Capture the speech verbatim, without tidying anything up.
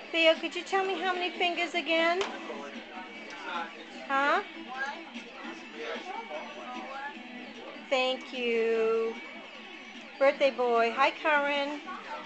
Theo, could you tell me how many fingers again? Huh? Thank you. Birthday boy. Hi, Karen.